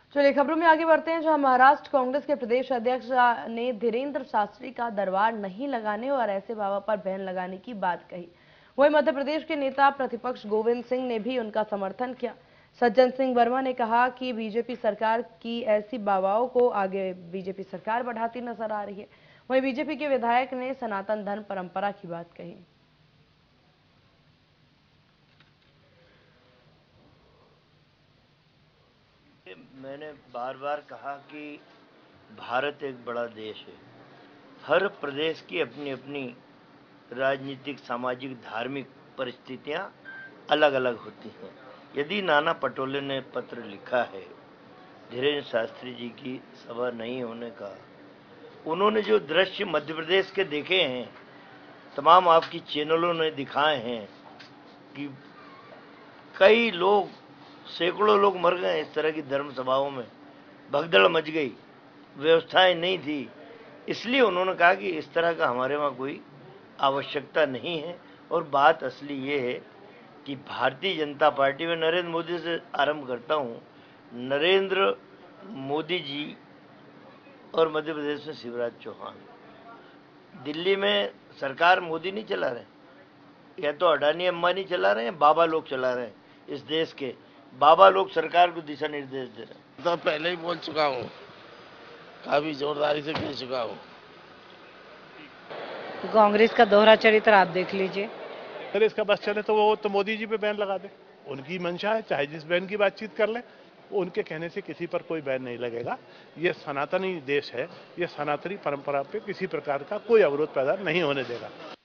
चलिए खबरों में आगे बढ़ते हैं, जहां महाराष्ट्र कांग्रेस के प्रदेश अध्यक्ष ने धीरेन्द्र शास्त्री का दरबार नहीं लगाने और ऐसे बाबा पर बैन लगाने की बात कही। वहीं मध्य प्रदेश के नेता प्रतिपक्ष गोविंद सिंह ने भी उनका समर्थन किया। सज्जन सिंह वर्मा ने कहा कि बीजेपी सरकार की ऐसी बाबाओं को आगे बीजेपी सरकार बढ़ाती नजर आ रही है। वहीं बीजेपी के विधायक ने सनातन धर्म परंपरा की बात कही। मैंने बार बार कहा कि भारत एक बड़ा देश है। हर प्रदेश की अपनी अपनी राजनीतिक, सामाजिक, धार्मिक परिस्थितियां अलग अलग होती हैं। यदि नाना पटोले ने पत्र लिखा है धीरेन्द्र शास्त्री जी की सभा नहीं होने का, उन्होंने जो दृश्य मध्य प्रदेश के देखे हैं, तमाम आपकी चैनलों ने दिखाए हैं कि कई लोग, सैकड़ों लोग मर गए इस तरह की धर्म सभाओं में, भगदड़ मच गई, व्यवस्थाएं नहीं थी। इसलिए उन्होंने कहा कि इस तरह का हमारे वहाँ कोई आवश्यकता नहीं है। और बात असली ये है कि भारतीय जनता पार्टी में नरेंद्र मोदी से आरंभ करता हूँ। नरेंद्र मोदी जी और मध्य प्रदेश में शिवराज चौहान, दिल्ली में सरकार मोदी नहीं चला रहे, या तो अडानी अंबानी चला रहे हैं, बाबा लोग चला रहे हैं। इस देश के बाबा लोग सरकार को दिशा निर्देश दे रहे हैं। तो पहले ही बोल चुका हूँ, काफी जोरदारी से कह चुका हूँ। कांग्रेस का दोहरा चरित्र आप देख लीजिए। अगर इसका बस चले तो वो तो मोदी जी पे बैन लगा दे, उनकी मंशा है। चाहे जिस बैन की बातचीत कर ले, उनके कहने से किसी पर कोई बैन नहीं लगेगा। ये सनातनी देश है, ये सनातनी परंपरा पे किसी प्रकार का कोई अवरोध पैदा नहीं होने देगा।